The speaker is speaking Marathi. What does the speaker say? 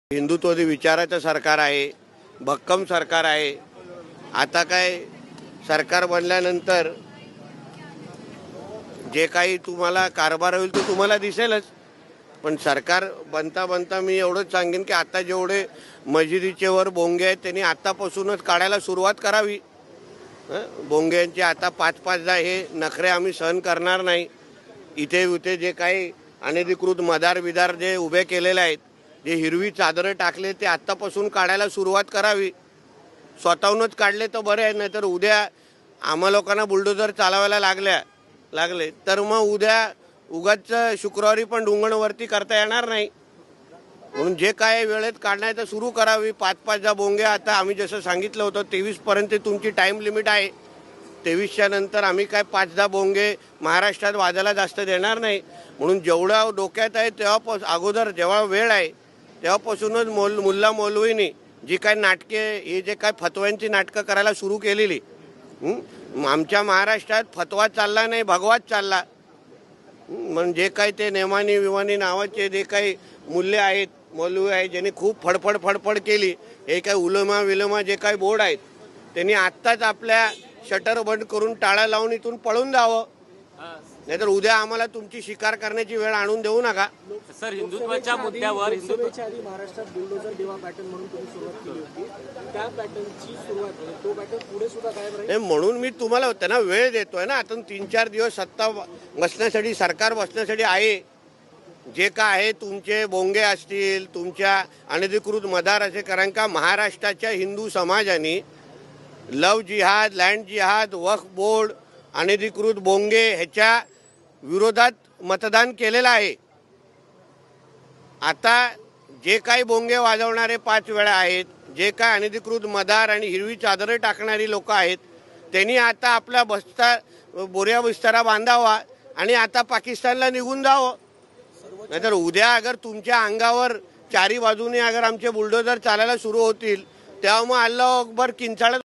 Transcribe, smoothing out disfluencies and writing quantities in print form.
हिंदुत्ववादी विचाराचं सरकार आहे, भक्कम सरकार आहे। आता काय सरकार बनल्यानंतर जे काही तुम्हाला कारभार होईल तो तुम्हाला दिसेलच। पण सरकार बनता बनता मी एवढंच सांगेन की आता जेवढे मस्जिदीचे वर बोंगे आहेत त्यांनी आतापासूनच काढायला सुरुवात करावी। बोंग्यांचे आता 5-5 हे नखरे आम्ही सहन करणार नाही। इथे उथे जे काही अनधिकृत मदार विदार जे उभे केलेले आहेत, जे हिरवी चादर टाकले ते आतापासून काढायला सुरुवात करावी। स्वतःहूनच काढले तर बरे आहे, नाहीतर उद्या आम्हा लोकांना बुलडोजर चालवायला लागले तर मग उद्या उगाच शुक्रवारी पण डुंगणवरती करता येणार नाही। म्हणून जे काय वेळेत काढण्याचं सुरू करावी। 5-5 बोंगे आता आम्ही जसं सांगितलं होतं 23 पर्यंत तुमची टाइम लिमिट आहे। 23च्या नंतर आम्ही काय 5-10 बोंगे महाराष्ट्रात वाजायला जास्त देणार नाही। म्हणून जेवढा डोक्यात आहे तेव्हा अगोदर जेव्हा वेळ आहे तेव्हापासूनच मुल्ला मौलवींनी जी काय नाटके हे जे काय फतव्यांची नाटकं करायला सुरू केलेली, आमच्या महाराष्ट्रात फतवा चालला नाही, भगवाच चालला। म्हणजे काय ते नेमानी विमानी नावाचे जे काही मूल्य आहेत, मौलवी आहेत, ज्यांनी खूप फडफड केली, हे काय उलमा जे काही बोर्ड आहेत त्यांनी आत्ताच आपल्या शटर बंद करून टाळा लावून इथून पळून जावं, नाहीतर उद्या आम्हाला तुमची शिकार करण्याची वेळ आणून देऊ नका। सर, हिंदुत्वाच्या मुद्द्यावर आधी महाराष्ट्रात बुलडोजर देवा पॅटर्न म्हणून तुम्ही सुरुवात केली होती, त्या पॅटर्नची सुरुवात तो पॅटर्न पुढे सुद्धा कायम राहील। म्हणून मी तुम्हाला त्यांना वेळ देतोय ना। आता 3-4 दिवस सत्ता बसण्यासाठी, सरकार बसण्यासाठी आहे। जे काय आहे तुमचे बोंगे असतील, तुमच्या अनधिकृत मदार असे, कारण का महाराष्ट्राच्या हिंदू समाजाने लव जिहाद, लँड जिहाद, वक्फ बोर्ड, अनधिकृत बोंगे ह्याच्या विरोधात मतदान केलेलं आहे। आता जे काही बोंगे वाजवणारे 5 वेळा आहेत, जे काय अनधिकृत मदार आणि हिरवी चादर टाकणारी लोक आहेत, त्यांनी आता आपला बोऱ्या बिस्तारा बांधावा आणि आता पाकिस्तानला निघून जावं। नाहीतर उद्या अगर तुमच्या अंगावर चारी बाजूने अगर आमचे बुलडोजर चालायला सुरू होतील तेव्हा मग अल्लाह अकबर किंचाळत